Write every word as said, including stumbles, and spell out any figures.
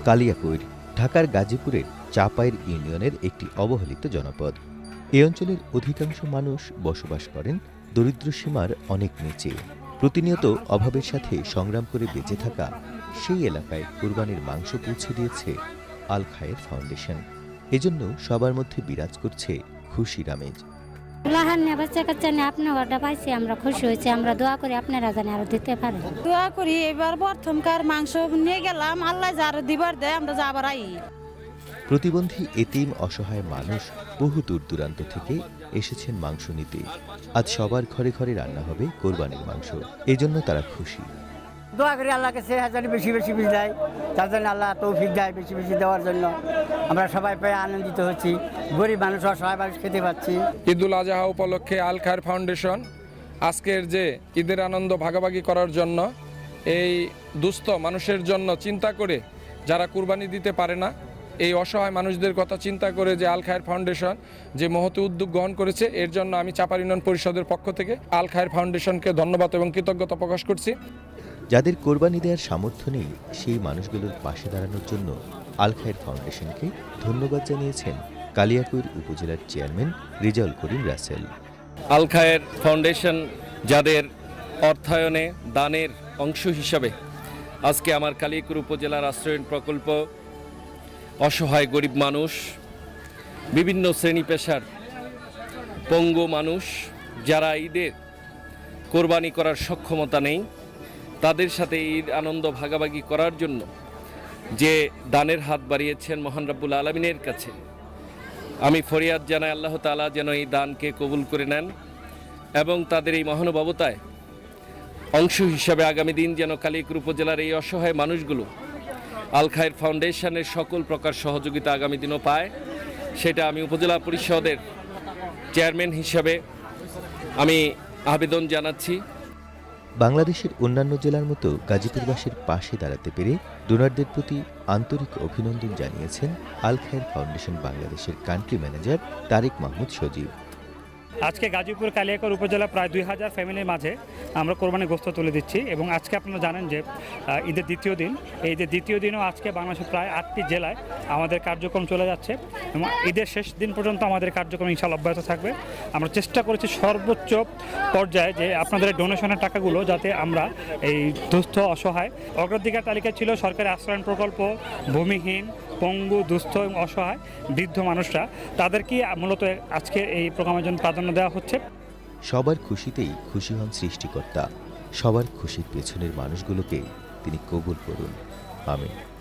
কালিয়াকৈর ঢাকার গাজীপুরের চাপাইর ইউনিয়নের একটি অবহেলিত জনপদ। এ অঞ্চলের অধিকাংশ মানুষ বসবাস করেন দরিদ্র সীমার অনেক নিচে। প্রতিনিয়ত অভাবের সাথে সংগ্রাম করে বেঁচে থাকা সেই এলাকায় কুরবানির মাংস পৌঁছে দিয়েছে আল খায়ের ফাউন্ডেশন। এজন্য সবার মধ্যে বিরাজ করছে খুশির আমেজ। আমরা খুশি হয়েছি, আমরা দোয়া করি আপনারা জানি আরো দিতে পারে। দোয়া করি এবার প্রথমকার মাংস নিয়ে গেলাম, আল্লাহ যার দিবার দেয় আমরা যাবার আই। প্রতিবন্ধী এতিম অসহায় মানুষ বহু দূর দূরান্ত থেকে এসেছেন মাংস নিতে। আজ সবার ঘরে ঘরে রান্না হবে কোরবানির মাংস, এজন্য তারা খুশি। দোয়া করি আল্লাহকে সে হাজার বেশি বেশি বেশি দেয়, তার জন্য আল্লাহ তৌফিক দেয় বেশি বেশি দেওয়ার জন্য। আমরা সবাই পেয়ে আনন্দিত হচ্ছি, গরিব মানুষ অসহায় মানুষ খেতে পাচ্ছি। ঈদুল আজহা উপলক্ষে আল খায়ের ফাউন্ডেশন আজকের যে ঈদের আনন্দ ভাগাভাগি করার জন্য এই দুস্থ মানুষের জন্য চিন্তা করে, যারা কুরবানি দিতে পারে না, এই অসহায় মানুষদের কথা চিন্তা করে যে আল খায়ের ফাউন্ডেশন যে মহৎ উদ্যোগ গ্রহণ করেছে, এর জন্য আমি চাপাই ইউনিয়ন পরিষদের পক্ষ থেকে আল খায়ের ফাউন্ডেশনকে ধন্যবাদ এবং কৃতজ্ঞতা প্রকাশ করছি। যাদের কোরবানি দেওয়ার সামর্থ্য নেই, সেই মানুষগুলোর পাশে দাঁড়ানোর জন্য আল খায়ের ফাউন্ডেশনকে ধন্যবাদ জানিয়েছেন কালিয়াকৈর উপজেলার চেয়ারম্যান রেজাউল করিম রাসেল। আল খায়ের ফাউন্ডেশন যাদের অর্থায়নে দানের অংশ হিসাবে আজকে আমার কালিয়াকৈর উপজেলার আশ্রয়ণ প্রকল্প অসহায় গরিব মানুষ, বিভিন্ন শ্রেণী পেশার পঙ্গু মানুষ যারা ঈদের কোরবানি করার সক্ষমতা নেই, তাদের সাথে ঈদ আনন্দ ভাগাভাগি করার জন্য যে দানের হাত বাড়িয়েছেন মহান রব্বুল আলামিনের কাছে, আমি ফরিয়াদ জানাই আল্লাহ তাআলা যেন এই দানকে কবুল করে নেন এবং তাদের এই মহানুভবতায় অংশ হিসাবে আগামী দিন যেন কালিয়াকৈর উপজেলার এই অসহায় মানুষগুলো আল খায়ের ফাউন্ডেশনের সকল প্রকার সহযোগিতা আগামী দিনও পায়, সেটা আমি উপজেলা পরিষদের চেয়ারম্যান হিসাবে আমি আবেদন জানাচ্ছি। বাংলাদেশের অন্যান্য জেলার মতো গাজীপুরবাসীর পাশে দাঁড়াতে পেরে ডোনারদের প্রতি আন্তরিক অভিনন্দন জানিয়েছেন আল খায়ের ফাউন্ডেশন বাংলাদেশের কান্ট্রি ম্যানেজার তারেক মাহমুদ সজীব। আজকে গাজীপুর কালিয়াকৈর উপজেলা প্রায় দুই হাজার ফ্যামিলির মাঝে আমরা কোরবানি গোশত তুলে দিচ্ছি এবং আজকে আপনারা জানেন যে ঈদের দ্বিতীয় দিন, এই ঈদের দ্বিতীয় দিনও আজকে বাংলাদেশের প্রায় আটটি জেলায় আমাদের কার্যক্রম চলে যাচ্ছে এবং ঈদের শেষ দিন পর্যন্ত আমাদের কার্যক্রম ইনশাআল্লাহ অব্যাহত থাকবে। আমরা চেষ্টা করেছি সর্বোচ্চ পর্যায়ে যে আপনাদের ডোনেশনের টাকাগুলো যাতে আমরা এই দুস্থ অসহায়, অগ্রাধিকার তালিকায় ছিল সরকারি আশ্রয়ণ প্রকল্প, ভূমিহীন, পঙ্গু, দুস্থ এবং অসহায় বৃদ্ধ মানুষরা, তাদেরকে মূলত আজকে এই প্রোগ্রামের জন্য প্রাধান্য দেওয়া হচ্ছে। সবার খুশিতেই খুশি হন সৃষ্টিকর্তা, সবার খুশির পেছনের মানুষগুলোকে তিনি কবুল করুন, আমিন।